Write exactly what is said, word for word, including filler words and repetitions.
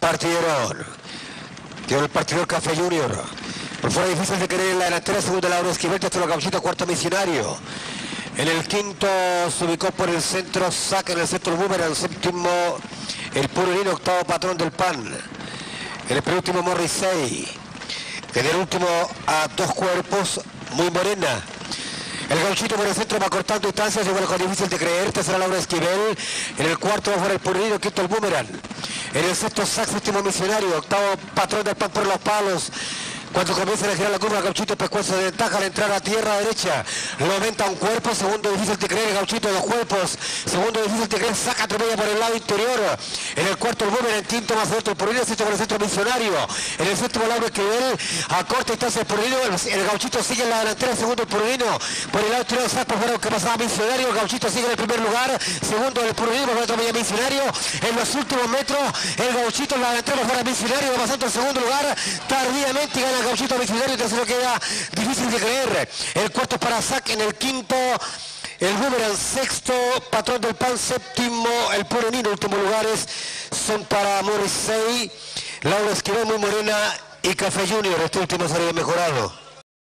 Partidorón. Tiene el partidor Café Junior. Por fuera difícil de querer en la delantera, segundo Lauro Esquivel, tercero Gauchito, cuarto Misionario. En el quinto se ubicó por el centro Saca, en el centro el Boomerang, séptimo el Pururino, octavo Patrón del Pan. En el penúltimo Morrissey. En el último a dos cuerpos, Muy Morena. El Gauchito por el centro va cortando distancias, igual con difícil de creer, tercera Laura Esquivel. En el cuarto va fuera el Pururino, quinto el Boomerang. En el sexto Sac, séptimo Misionario, octavo Patrón del Pan por los palos. Cuando comienzan a girar la curva, el Gauchito pescuezo de ventaja al entrar a tierra derecha. Lo aumenta un cuerpo, segundo difícil de creer, el Gauchito dos cuerpos. Segundo difícil de creer, Saca atropella por el lado interior. En el cuarto el Boomerang, en el quinto más alto el Pururino, el sexto por el centro Misionario. En el séptimo Lauro Esquivel, a corta distancia el Pururino, el, el Gauchito sigue en la delantera, segundo el Pururino. Por el lado interior, Sac por fuera que pasaba Misionario, el Gauchito sigue en el primer lugar. Segundo el Pururino, por el otro Misionario. En los últimos metros, el Gauchito en la delantera por fuera Misionario, va pasando al segundo lugar. Tardíamente gana el Gauchito Misionario. Se lo queda difícil de creer. El cuarto para Sac, en el quinto el Boomerang, sexto Patrón del Pan, séptimo el Pururino. Últimos lugares son para Morrissey, Laura Esquivel, Muy Morena y Café Junior. Este último sería mejorado.